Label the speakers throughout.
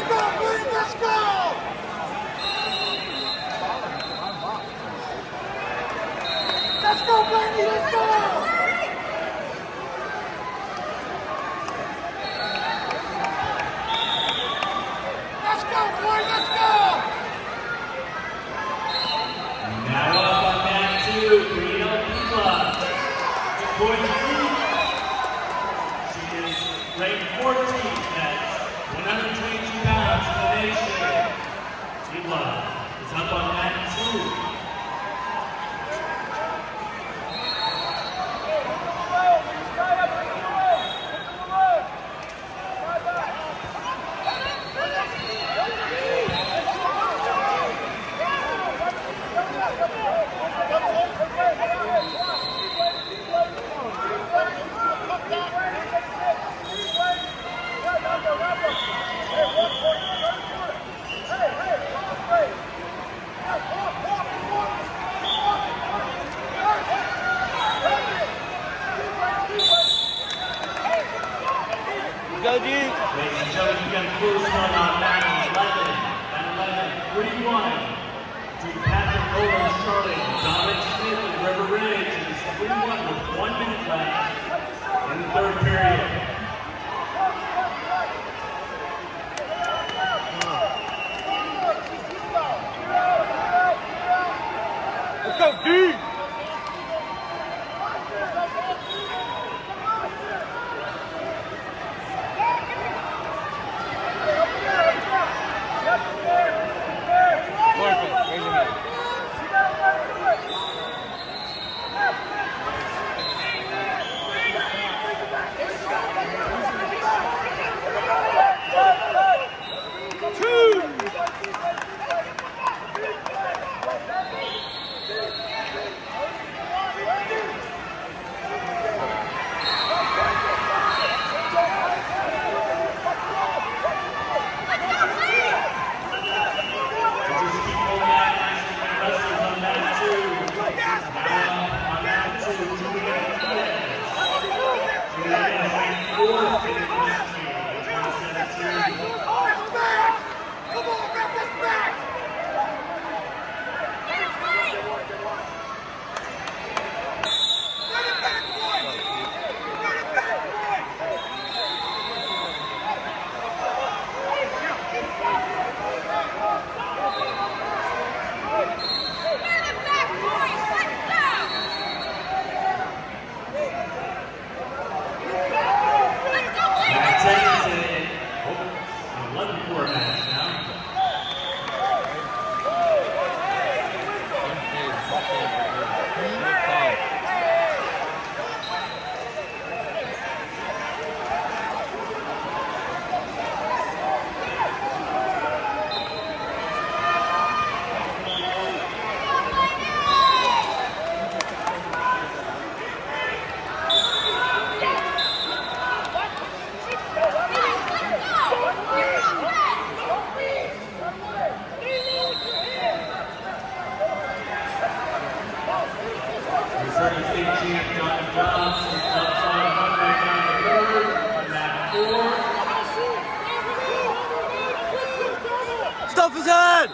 Speaker 1: Stuff his head!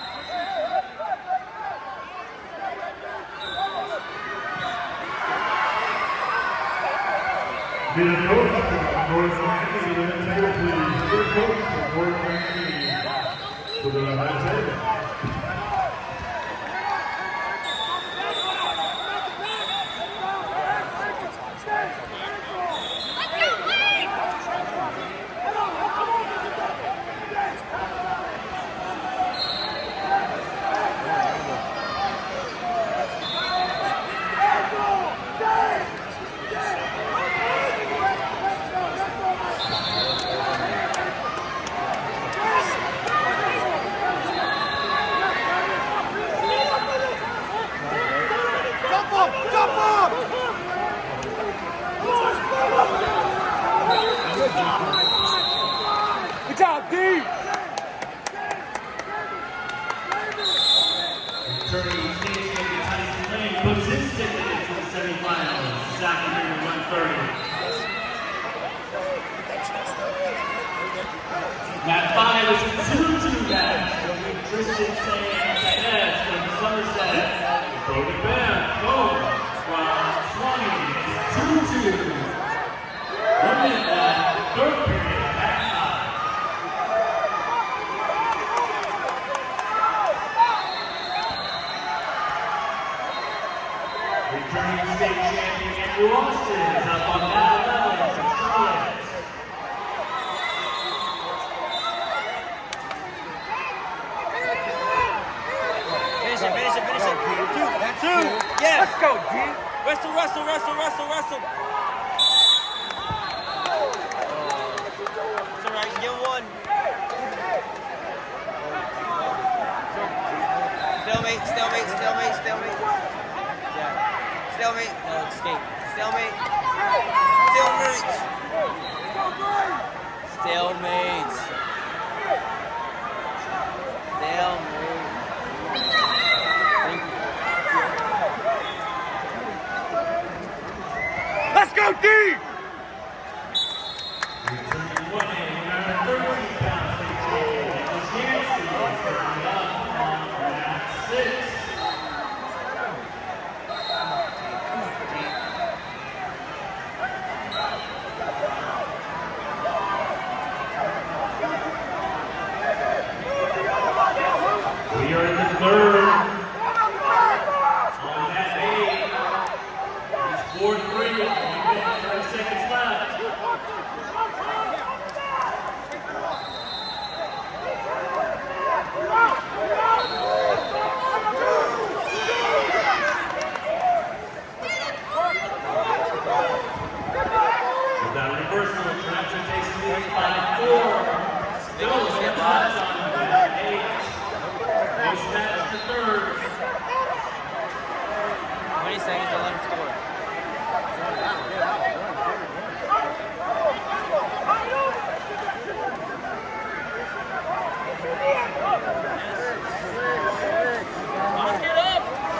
Speaker 2: Need a coach from North Miami to the table, please. Need a coach from North Miami to the table.
Speaker 1: Good job, D!
Speaker 3: Returning stage champion Tyson Lane puts his ticket into the semifinals this afternoon at 1:30. Mat 5 is 2 Tristan Sanchez from Somerset. Broken back, boom. Round 20 is 2-2. 1 minute left, third period, halftime. Returning state champion Andrew Austin is up on that level from Charlotte.
Speaker 1: Finish it. Two. Yes. Let's go, G. Wrestle. It's alright, get one. Stalemate. Yeah. Stalemate. No, escape. Stalemate. Let's go, D!
Speaker 3: Returning 113 pounds state champion Nicholas Yancey is coming up on mat 6. We are in the third. On mat 8. It's 4-3. 1 minute, 30 seconds left. With that reversal, Toronto takes the lead by 4. Still get lives on mat 8. Next match the third.
Speaker 1: 20 seconds to let him score. Get up!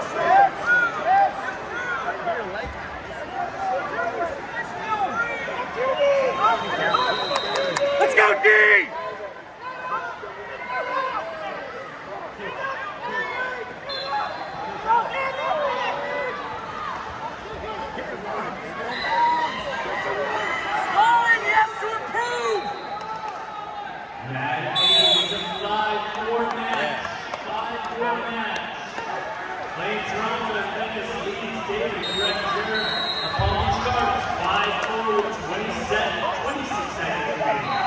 Speaker 1: Let's go, D! Scoring, yes, to improve!
Speaker 3: Mat 8 is a 5-4 match. 5-4 match. Playing Toronto and Venice leads David Corret Jer upon the starts 5-4 with 26 seconds remaining.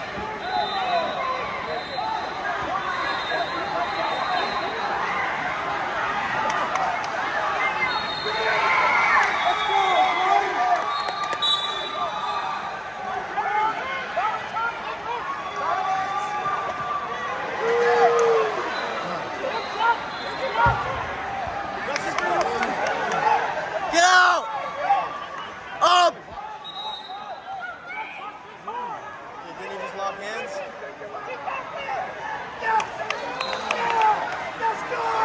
Speaker 1: Get out! Up! Didn't he just lock hands?
Speaker 4: Let's go!